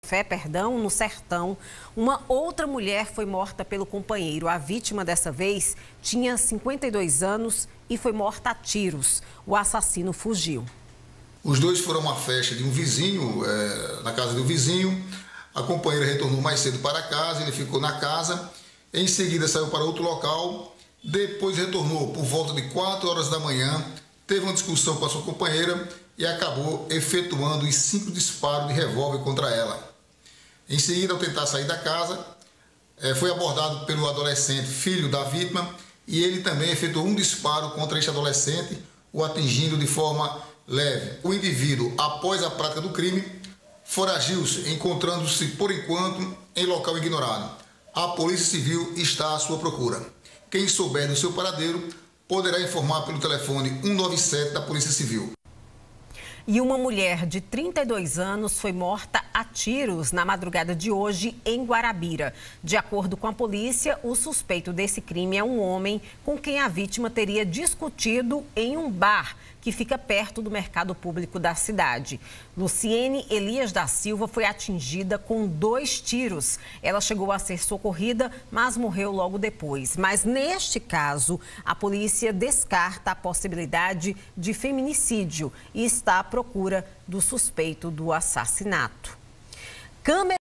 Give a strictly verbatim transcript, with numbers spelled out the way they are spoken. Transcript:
Fé, perdão, no Sertão, uma outra mulher foi morta pelo companheiro. A vítima dessa vez tinha cinquenta e dois anos e foi morta a tiros. O assassino fugiu. Os dois foram a uma festa de um vizinho, é, na casa do vizinho. A companheira retornou mais cedo para casa, ele ficou na casa. Em seguida saiu para outro local. Depois retornou por volta de quatro horas da manhã. Teve uma discussão com a sua companheira e acabou efetuando os cinco disparos de revólver contra ela. Em seguida, ao tentar sair da casa, foi abordado pelo adolescente, filho da vítima, e ele também efetuou um disparo contra este adolescente, o atingindo de forma leve. O indivíduo, após a prática do crime, foragiu-se, encontrando-se, por enquanto, em local ignorado. A Polícia Civil está à sua procura. Quem souber do seu paradeiro poderá informar pelo telefone um nove sete da Polícia Civil. E uma mulher de trinta e dois anos foi morta a tiros na madrugada de hoje em Guarabira. De acordo com a polícia, o suspeito desse crime é um homem com quem a vítima teria discutido em um bar que fica perto do mercado público da cidade. Luciene Elias da Silva foi atingida com dois tiros. Ela chegou a ser socorrida, mas morreu logo depois. Mas neste caso, a polícia descarta a possibilidade de feminicídio e está à procura do suspeito do assassinato. Câmera